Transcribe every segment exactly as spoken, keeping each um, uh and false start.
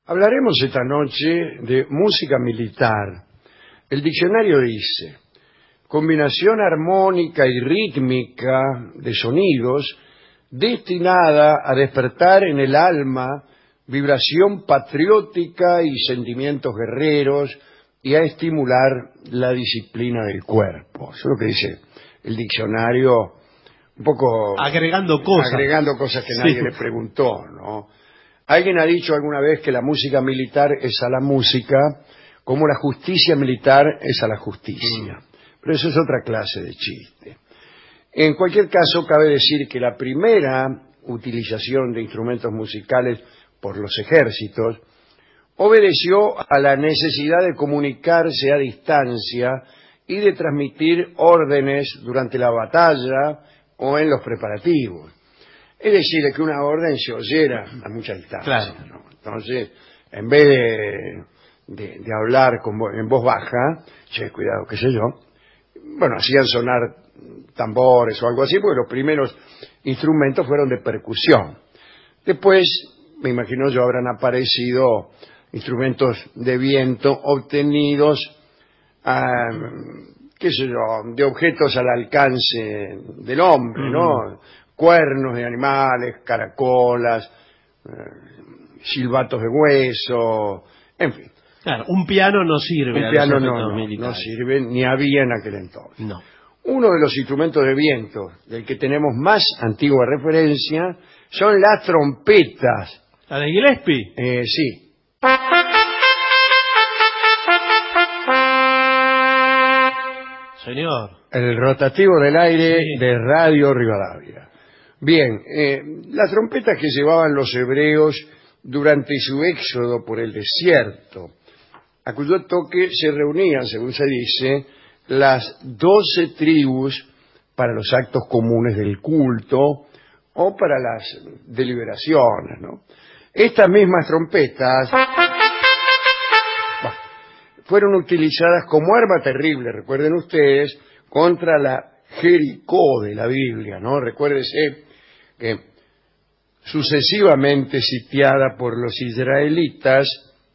Hablaremos esta noche de música militar. El diccionario dice: combinación armónica y rítmica de sonidos destinada a despertar en el alma vibración patriótica y sentimientos guerreros y a estimular la disciplina del cuerpo. Eso es lo que dice el diccionario, un poco agregando cosas, agregando cosas que nadie sí. le preguntó, ¿no? Alguien ha dicho alguna vez que la música militar es a la música como la justicia militar es a la justicia. Mm. Pero eso es otra clase de chiste. En cualquier caso, cabe decir que la primera utilización de instrumentos musicales por los ejércitos obedeció a la necesidad de comunicarse a distancia y de transmitir órdenes durante la batalla o en los preparativos. Es decir, que una orden se oyera a mucha distancia. Claro. ¿no? Entonces, en vez de, de, de hablar con vo en voz baja, che, cuidado, qué sé yo, bueno, hacían sonar tambores o algo así, porque los primeros instrumentos fueron de percusión. Después, me imagino yo, habrán aparecido instrumentos de viento obtenidos, a, qué sé yo, de objetos al alcance del hombre, ¿no? Cuernos de animales, caracolas, eh, silbatos de hueso, en fin. Claro, un piano no sirve. Un piano no, no, no sirve, ni había en aquel entonces. No. Uno de los instrumentos de viento del que tenemos más antigua referencia son las trompetas. ¿La de Gillespie? Eh, sí. Señor. El rotativo del aire Sí. de Radio Rivadavia. Bien, eh, las trompetas que llevaban los hebreos durante su éxodo por el desierto, a cuyo toque se reunían, según se dice, las doce tribus para los actos comunes del culto o para las deliberaciones, ¿no? Estas mismas trompetas bueno, fueron utilizadas como arma terrible, recuerden ustedes, contra la Jericó de la Biblia, ¿no? Recuérdese que sucesivamente sitiada por los israelitas,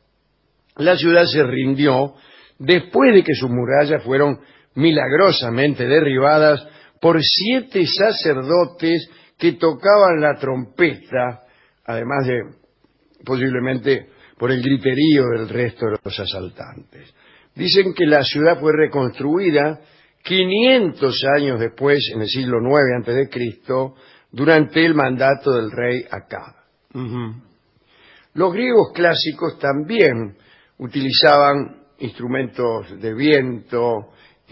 la ciudad se rindió después de que sus murallas fueron milagrosamente derribadas por siete sacerdotes que tocaban la trompeta, además de posiblemente por el griterío del resto de los asaltantes. Dicen que la ciudad fue reconstruida quinientos años después, en el siglo nueve antes de Cristo, durante el mandato del rey Acab. Uh-huh. Los griegos clásicos también utilizaban instrumentos de viento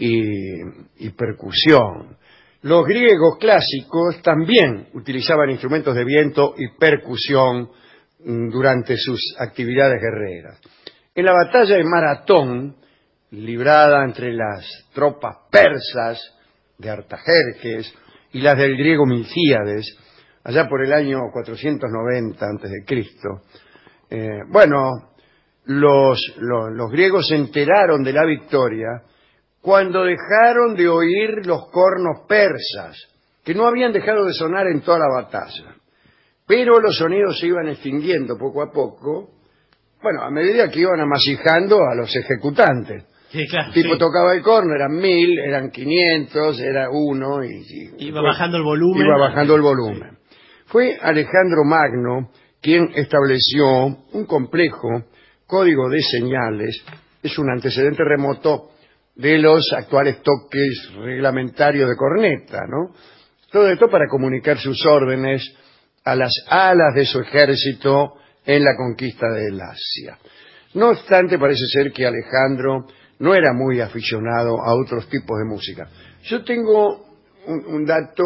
y, y percusión. Los griegos clásicos también utilizaban instrumentos de viento y percusión durante sus actividades guerreras. En la batalla de Maratón, librada entre las tropas persas de Artajerjes y las del griego Milcíades, allá por el año cuatrocientos noventa antes de Cristo, eh, bueno, los, los, los griegos se enteraron de la victoria cuando dejaron de oír los cornos persas, que no habían dejado de sonar en toda la batalla. Pero los sonidos se iban extinguiendo poco a poco, bueno, a medida que iban amasijando a los ejecutantes. Sí, claro, el tipo sí. tocaba el corno, eran mil, eran quinientos, era uno, y, y iba fue, bajando el volumen. Iba bajando el volumen. Sí. Fue Alejandro Magno quien estableció un complejo código de señales, es un antecedente remoto de los actuales toques reglamentarios de corneta, ¿no? Todo esto para comunicar sus órdenes a las alas de su ejército en la conquista del Asia. No obstante, parece ser que Alejandro no era muy aficionado a otros tipos de música. Yo tengo un, un dato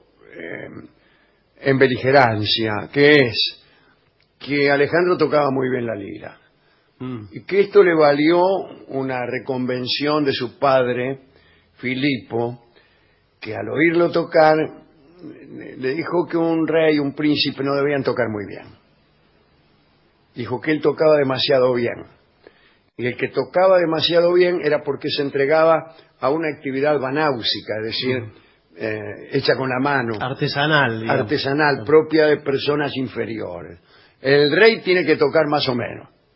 eh, en beligerancia, que es que Alejandro tocaba muy bien la lira. Mm. Y que esto le valió una reconvención de su padre, Filipo, que al oírlo tocar le dijo que un rey, un príncipe no debían tocar muy bien. Dijo que él tocaba demasiado bien. Y el que tocaba demasiado bien era porque se entregaba a una actividad banáusica, es decir, mm. eh, hecha con la mano. Artesanal. Digamos. Artesanal, propia de personas inferiores. El rey tiene que tocar más o menos.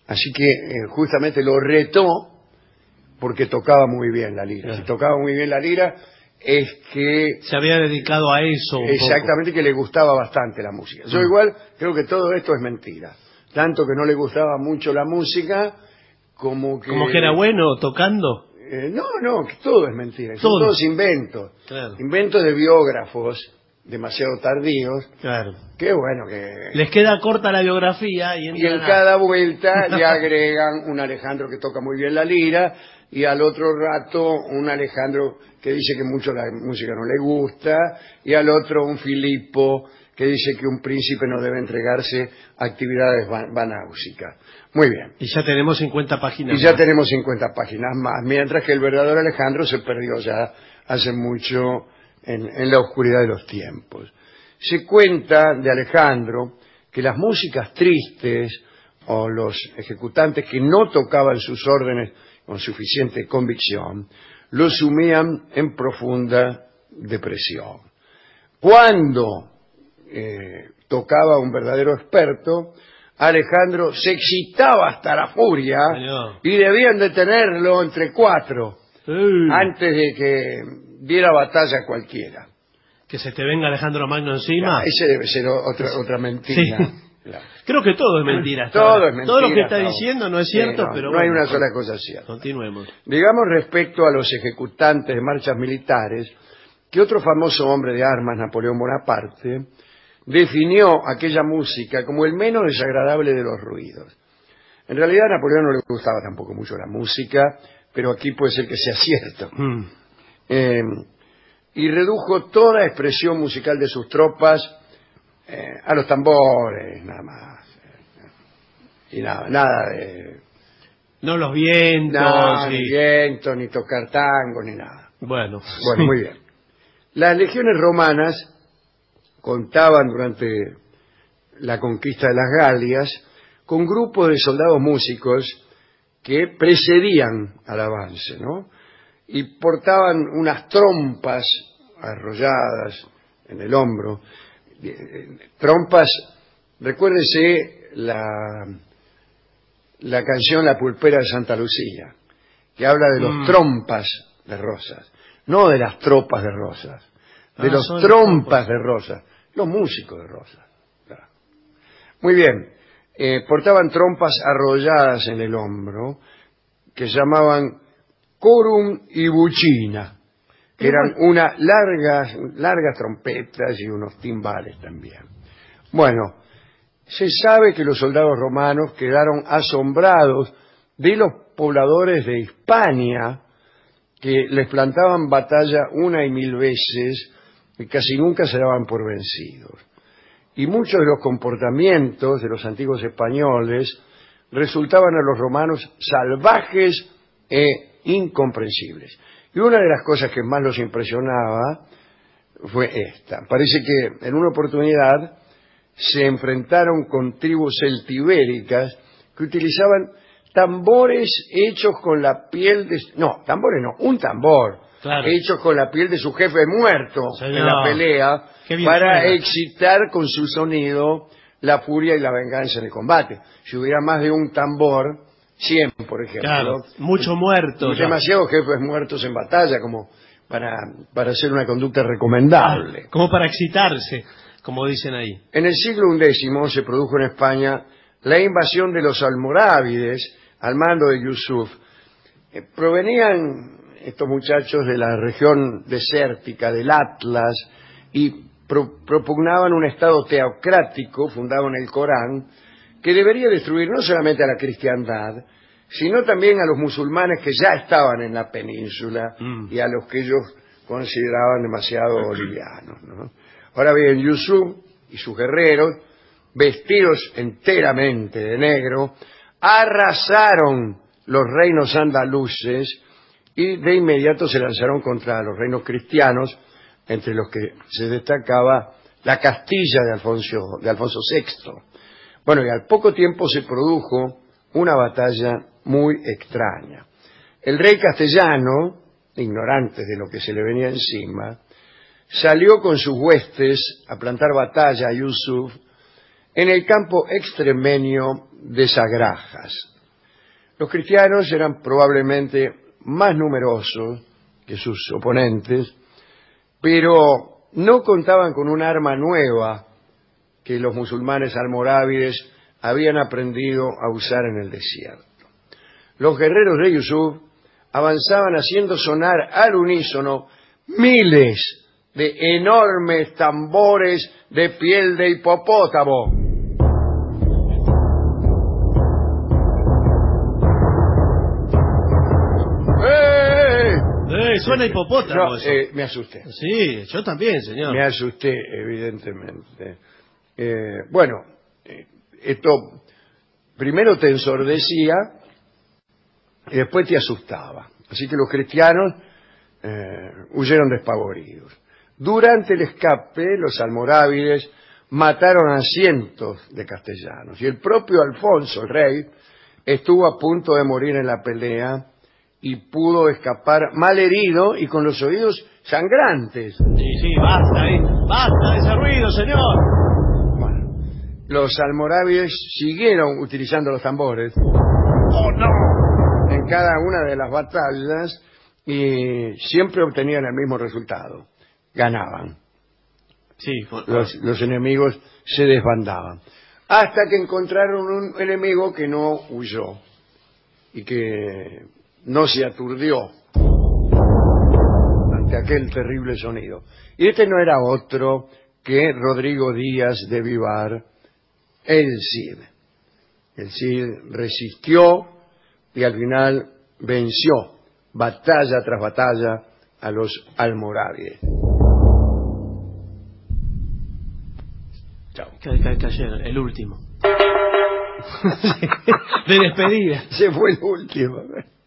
Así que eh, justamente lo retó porque tocaba muy bien la lira. Claro. Si tocaba muy bien la lira es que Se había dedicado a eso un exactamente que le gustaba bastante la música. Yo Mm. igual creo que todo esto es mentira. Tanto que no le gustaba mucho la música como que... poco. Como que era bueno tocando. Eh, no, no, que todo es mentira. Son Todo. todos inventos. Claro. Inventos de biógrafos demasiado tardíos. Claro. Qué bueno que... Les queda corta la biografía y, Y entran en a- cada vuelta le agregan un Alejandro que toca muy bien la lira y al otro rato un Alejandro que dice que mucho la música no le gusta y al otro un Filipo que dice que un príncipe no debe entregarse a actividades van- banáusicas. Muy bien. Y ya tenemos cincuenta páginas. Y ya más. tenemos cincuenta páginas más, mientras que el verdadero Alejandro se perdió ya hace mucho en, en la oscuridad de los tiempos. Se cuenta de Alejandro que las músicas tristes o los ejecutantes que no tocaban sus órdenes con suficiente convicción lo sumían en profunda depresión. Cuando eh, tocaba un verdadero experto, Alejandro se excitaba hasta la furia Señor. y debían detenerlo entre cuatro Sí. antes de que diera batalla cualquiera. Que se te venga Alejandro Magno encima. Ah, ese debe ser o- otra, otra mentira. Sí. Claro. Creo que todo es mentira. hasta Todo ahora. es mentira. Todo lo que está hasta diciendo ahora. no es Sí, cierto, no, pero no hay bueno, una sola cosa cierta. Continuemos. Digamos respecto a los ejecutantes de marchas militares, que otro famoso hombre de armas, Napoleón Bonaparte, definió aquella música como el menos desagradable de los ruidos. En realidad a Napoleón no le gustaba tampoco mucho la música, pero aquí puede ser que sea cierto. Mm. Eh, y redujo toda expresión musical de sus tropas eh, a los tambores, nada más. Y nada, nada de... No los vientos. Nada, y- ni viento, ni tocar tango, ni nada. Bueno. Bueno, muy bien. Las legiones romanas contaban durante la conquista de las Galias con grupos de soldados músicos que precedían al avance, ¿no? Y portaban unas trompas arrolladas en el hombro. Eh, eh, Trompas, recuérdese la, la canción La Pulpera de Santa Lucía, que habla de los Mm. trompas de rosas, no de las tropas de rosas, de Ah, los son trompas trompas. de rosas, los músicos de rosas. Claro. Muy bien, eh, portaban trompas arrolladas en el hombro que llamaban corum y buchina, que eran unas largas, largas trompetas y unos timbales también. Bueno, se sabe que los soldados romanos quedaron asombrados de los pobladores de Hispania que les plantaban batalla una y mil veces y casi nunca se daban por vencidos. Y muchos de los comportamientos de los antiguos españoles resultaban a los romanos salvajes e incomprensibles. Y una de las cosas que más los impresionaba fue esta. Parece que en una oportunidad se enfrentaron con tribus celtibéricas que utilizaban tambores hechos con la piel de... No, tambores no, un tambor Claro. hechos con la piel de su jefe muerto Señor, en la pelea qué bien para suena. excitar con su sonido la furia y la venganza en el combate. Si hubiera más de un tambor, cien por ejemplo, Claro, mucho muerto. y ya. demasiados jefes muertos en batalla como para, para hacer una conducta recomendable. Ah, como para excitarse, como dicen ahí. En el siglo undécimo se produjo en España la invasión de los almorávides al mando de Yusuf. Eh, provenían estos muchachos de la región desértica del Atlas y pro- propugnaban un estado teocrático fundado en el Corán que debería destruir no solamente a la cristiandad, sino también a los musulmanes que ya estaban en la península Mm. y a los que ellos consideraban demasiado livianos, ¿no? Ahora bien, Yusuf y sus guerreros, vestidos enteramente de negro, arrasaron los reinos andaluces y de inmediato se lanzaron contra los reinos cristianos, entre los que se destacaba la Castilla de Alfonso, de Alfonso sexto. Bueno, y al poco tiempo se produjo una batalla muy extraña. El rey castellano, ignorante de lo que se le venía encima, salió con sus huestes a plantar batalla a Yusuf en el campo extremeño de Sagrajas. Los cristianos eran probablemente más numerosos que sus oponentes, pero no contaban con un arma nueva que los musulmanes almorávides habían aprendido a usar en el desierto. Los guerreros de Yusuf avanzaban haciendo sonar al unísono miles de enormes tambores de piel de hipopótamo. ¡Eh! Eh, suena hipopótamo No, eso. eh, me asusté. Sí, yo también, señor. Me asusté, evidentemente. Eh, bueno, eh, esto primero te ensordecía y después te asustaba. Así que los cristianos eh, huyeron despavoridos. Durante el escape, los almorávides mataron a cientos de castellanos y el propio Alfonso, el rey, estuvo a punto de morir en la pelea y pudo escapar malherido y con los oídos sangrantes. Sí, sí, basta, eh. Basta de ese ruido, señor. Bueno, los almorávides siguieron utilizando los tambores. ¡Oh, no! En cada una de las batallas y siempre obtenían el mismo resultado. Ganaban. Sí, por- Los, los enemigos se desbandaban. Hasta que encontraron un enemigo que no huyó y que no se aturdió ante aquel terrible sonido. Y este no era otro que Rodrigo Díaz de Vivar, el Cid. El Cid resistió y al final venció batalla tras batalla a los almorávides. Chao. Ca- ca- cayeron, el último. De despedida. Se fue el último.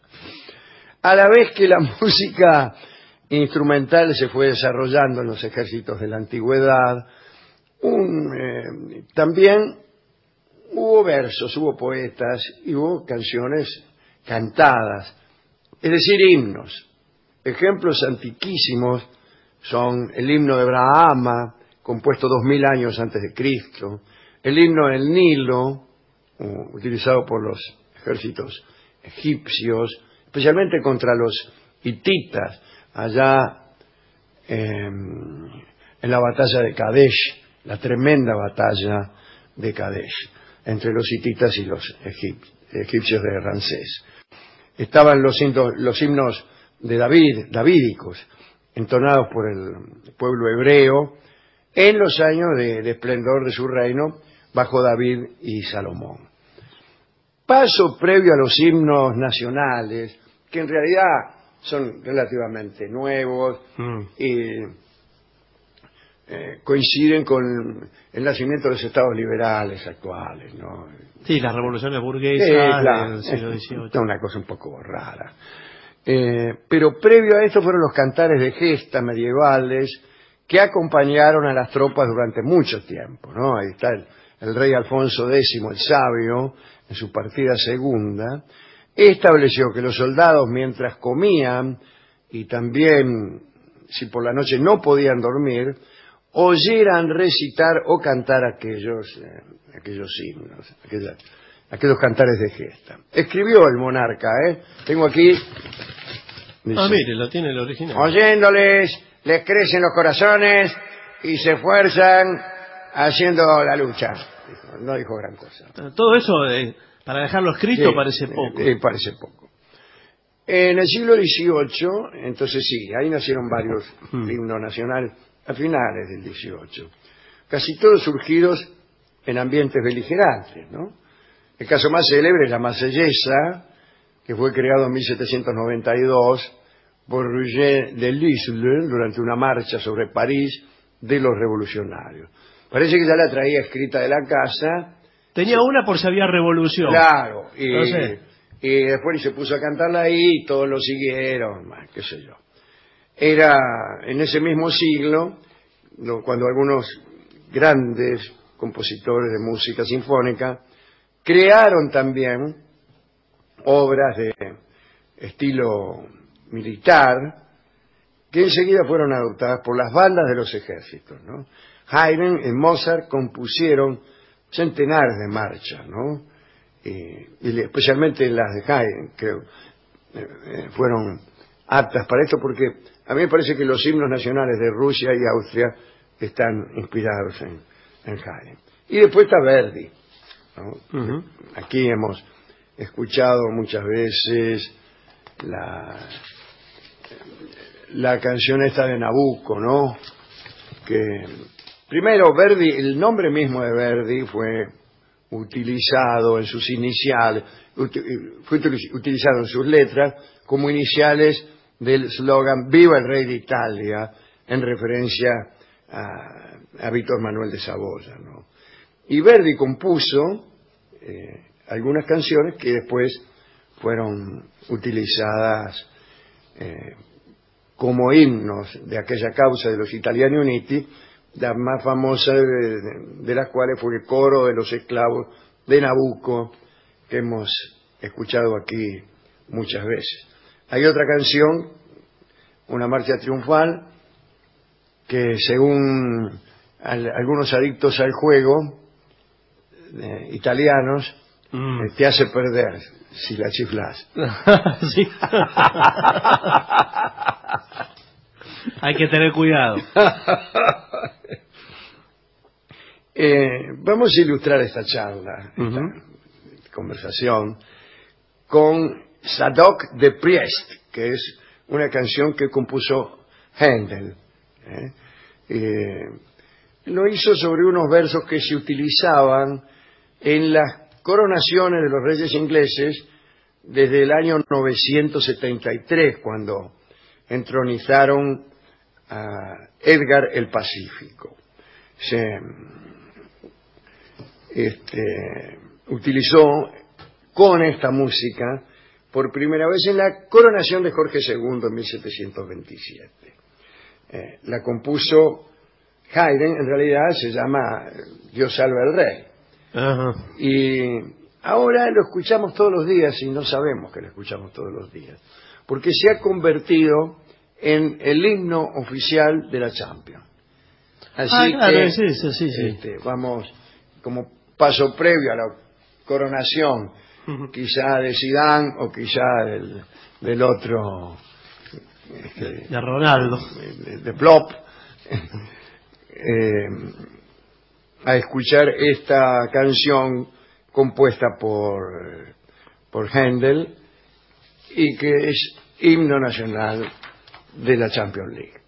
A la vez que la música instrumental se fue desarrollando en los ejércitos de la antigüedad, un, eh, también hubo versos, hubo poetas y hubo canciones cantadas, es decir, himnos. Ejemplos antiquísimos son el himno de Brahma, compuesto dos mil años antes de Cristo, el himno del Nilo, uh, utilizado por los ejércitos egipcios, especialmente contra los hititas, allá eh, en la batalla de Kadesh, la tremenda batalla de Kadesh, entre los hititas y los egip- egipcios de Ramsés. Estaban los, himnos- los himnos de David, davídicos, entonados por el pueblo hebreo en los años de, de esplendor de su reino bajo David y Salomón. Paso previo a los himnos nacionales, que en realidad son relativamente nuevos Mm. y eh, coinciden con el nacimiento de los estados liberales actuales, ¿no? Sí, las revoluciones Sí, burguesas claro, del siglo es dieciocho. una cosa un poco rara. Eh, pero previo a esto fueron los cantares de gesta medievales que acompañaron a las tropas durante mucho tiempo, ¿no? Ahí está el, el rey Alfonso décimo, el sabio, en su partida segunda, estableció que los soldados mientras comían y también si por la noche no podían dormir, oyeran recitar o cantar aquellos, eh, aquellos himnos, aquellas, aquellos cantares de gesta. Escribió el monarca, ¿eh? Tengo aquí... dice, Ah, mire, lo tiene el original. oyéndoles, les crecen los corazones y se esfuerzan haciendo la lucha. Dijo, no dijo gran cosa. Todo eso, eh, para dejarlo escrito, Sí, parece poco. eh, eh, parece poco. En el siglo dieciocho, entonces sí, ahí nacieron varios Hmm. himnos nacionales a finales del dieciocho. Casi todos surgidos en ambientes beligerantes, ¿no? El caso más célebre es la Marsellesa, que fue creado en mil setecientos noventa y dos por Roger de Lisle durante una marcha sobre París de los revolucionarios. Parece que ya la traía escrita de la casa. Tenía una por si había revolución. Claro, y, No sé. y después se puso a cantarla ahí y todos lo siguieron, más, qué sé yo. Era en ese mismo siglo, lo- cuando algunos grandes compositores de música sinfónica crearon también obras de estilo militar que enseguida fueron adoptadas por las bandas de los ejércitos, ¿no? Haydn y Mozart compusieron centenares de marchas, ¿no? y, y especialmente las de Haydn, creo, eh, fueron aptas para esto, porque a mí me parece que los himnos nacionales de Rusia y Austria están inspirados en, en Haydn. Y después está Verdi, ¿no? Uh-huh. Aquí hemos escuchado muchas veces la, la canción esta de Nabucco, ¿no? Que primero Verdi, el nombre mismo de Verdi fue utilizado en sus iniciales, fue utilizado en sus letras como iniciales del slogan "Viva el Rey de Italia", en referencia a, a Víctor Manuel de Saboya, ¿no? Y Verdi compuso eh, algunas canciones que después fueron utilizadas eh, como himnos de aquella causa de los Italiani Uniti, la más famosa de, de, de las cuales fue el coro de los esclavos de Nabucco, que hemos escuchado aquí muchas veces. Hay otra canción, una marcha triunfal, que según al, algunos adictos al juego eh, italianos, mm. eh, te hace perder si la chiflas. Sí. Hay que tener cuidado. eh, vamos a ilustrar esta charla, esta uh-huh. conversación, con Zadok de Priest, que es una canción que compuso Händel. ¿eh? Eh, lo hizo sobre unos versos que se utilizaban en las coronaciones de los reyes ingleses desde el año novecientos setenta y tres, cuando entronizaron a Edgar el Pacífico. Se este, utilizó con esta música por primera vez en la coronación de Jorge segundo en mil setecientos veintisiete. Eh, la compuso Haydn, en realidad se llama Dios salve al rey. Uh-huh. Y ahora lo escuchamos todos los días y no sabemos que lo escuchamos todos los días, porque se ha convertido en el himno oficial de la Champions. Así ah, claro, que sí, sí, sí, sí. Este, vamos, como paso previo a la coronación, uh-huh. quizá de Zidane o quizá del, del otro, este, de Ronaldo, de, de Plop, eh, a escuchar esta canción compuesta por, por Händel y que es himno nacional de la Champions League.